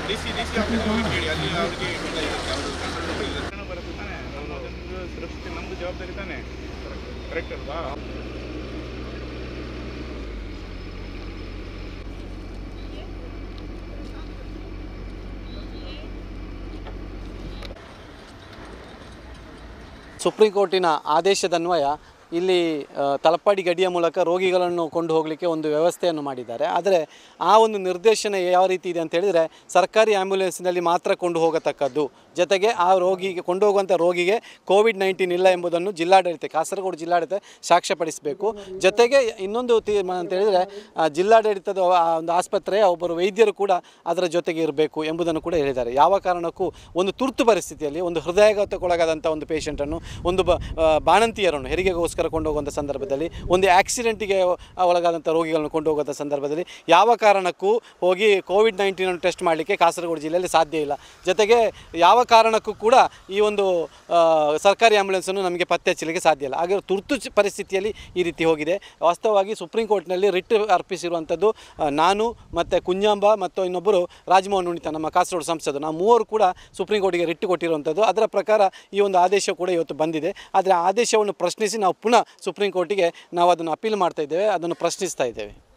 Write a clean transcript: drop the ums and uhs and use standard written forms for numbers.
D C office ಹೋಗಿ ಕೇಳಿ, ಅಲ್ಲಿ ಅವರಿಗೆ ಬರುತ್ತೆ ತಾನೆ, ಸುರಕ್ಷತೆ ನಮ್ಮದು ಜವಾಬ್ದಾರಿ ತಾನೆ, ಕರೆಕ್ಟ್ ಅಲ್ವಾ? ಸುಪ್ರೀಂ ಕೋರ್ಟಿನ ಆದೇಶದನ್ವಯ ಇಲ್ಲಿ ತಲಪಾಡಿ ಗಡಿಯ ಮೂಲಕ ರೋಗಿಗಳನ್ನು ಕೊಂಡು ಹೋಗಲಿಕ್ಕೆ ಒಂದು ವ್ಯವಸ್ಥೆಯನ್ನು ಮಾಡಿದ್ದಾರೆ. ಆದರೆ ಆ ಒಂದು ನಿರ್ದೇಶನ ಯಾವ ರೀತಿ ಇದೆ ಅಂತ ಹೇಳಿದರೆ, ಸರ್ಕಾರಿ ಆ್ಯಂಬುಲೆನ್ಸ್ನಲ್ಲಿ ಮಾತ್ರ ಕೊಂಡು ಹೋಗತಕ್ಕದ್ದು, ಜೊತೆಗೆ ಆ ರೋಗಿಗೆ ಕೊಂಡೋಗುವಂಥ ರೋಗಿಗೆ ಕೋವಿಡ್-19 ಇಲ್ಲ ಎಂಬುದನ್ನು ಜಿಲ್ಲಾಡಳಿತ, ಕಾಸರಗೋಡು ಜಿಲ್ಲಾಡಳಿತ ಸಾಕ್ಷ್ಯಪಡಿಸಬೇಕು. ಜೊತೆಗೆ ಇನ್ನೊಂದು ತೀರ್ಮಾನ ಅಂತ ಹೇಳಿದರೆ, ಜಿಲ್ಲಾಡಳಿತದ ಒಂದು ಆಸ್ಪತ್ರೆಯ ಒಬ್ಬರು ವೈದ್ಯರು ಕೂಡ ಅದರ ಜೊತೆಗೆ ಇರಬೇಕು ಎಂಬುದನ್ನು ಕೂಡ ಹೇಳಿದ್ದಾರೆ. ಯಾವ ಕಾರಣಕ್ಕೂ ಒಂದು ತುರ್ತು ಪರಿಸ್ಥಿತಿಯಲ್ಲಿ ಒಂದು ಹೃದಯಾಘಾತಕ್ಕೊಳಗಾದಂಥ ಒಂದು ಪೇಷಂಟನ್ನು, ಒಂದು ಬಾಣಂತಿಯರನ್ನು ಹೆರಿಗೆಗೋಸ್ಕರ ಕೊಂಡೋಗುವಂಥ ಸಂದರ್ಭದಲ್ಲಿ, ಒಂದು ಆಕ್ಸಿಡೆಂಟಿಗೆ ಒಳಗಾದಂಥ ರೋಗಿಗಳನ್ನು ಕೊಂಡೋಗುವಂಥ ಸಂದರ್ಭದಲ್ಲಿ ಯಾವ ಕಾರಣಕ್ಕೂ ಹೋಗಿ ಕೋವಿಡ್-19 ಟೆಸ್ಟ್ ಮಾಡಲಿಕ್ಕೆ ಕಾಸರಗೋಡು ಜಿಲ್ಲೆಯಲ್ಲಿ ಸಾಧ್ಯ ಇಲ್ಲ. ಜೊತೆಗೆ ಯಾವ ಕಾರಣಕ್ಕೂ ಕೂಡ ಈ ಒಂದು ಸರ್ಕಾರಿ ಆ್ಯಂಬುಲೆನ್ಸನ್ನು ನಮಗೆ ಪತ್ತೆ ಹಚ್ಚಲಿಕ್ಕೆ ಸಾಧ್ಯ ಇಲ್ಲ. ಹಾಗೆ ತುರ್ತು ಪರಿಸ್ಥಿತಿಯಲ್ಲಿ ಈ ರೀತಿ ಹೋಗಿದೆ. ವಾಸ್ತವವಾಗಿ ಸುಪ್ರೀಂ ಕೋರ್ಟ್ನಲ್ಲಿ ರಿಟ್ ಅರ್ಪಿಸಿರುವಂಥದ್ದು ನಾನು ಮತ್ತು ಕುಂಜಾಂಬ ಮತ್ತು ಇನ್ನೊಬ್ಬರು ರಾಜಮೋಹನ್ ಉಣಿತ, ನಮ್ಮ ಕಾಸರಗೋಡು ಸಂಸದರು, ನಾವು ಮೂವರು ಕೂಡ ಸುಪ್ರೀಂ ಕೋರ್ಟಿಗೆ ರಿಟ್ ಕೊಟ್ಟಿರುವಂಥದ್ದು. ಅದರ ಪ್ರಕಾರ ಈ ಒಂದು ಆದೇಶ ಕೂಡ ಇವತ್ತು ಬಂದಿದೆ. ಆದರೆ ಆ ಆದೇಶವನ್ನು ಪ್ರಶ್ನಿಸಿ ನಾವು ಪುನಃ ಸುಪ್ರೀಂ ಕೋರ್ಟಿಗೆ ನಾವು ಅದನ್ನು ಅಪೀಲ್ ಮಾಡ್ತಾ ಇದ್ದೇವೆ, ಅದನ್ನು ಪ್ರಶ್ನಿಸ್ತಾ ಇದ್ದೇವೆ.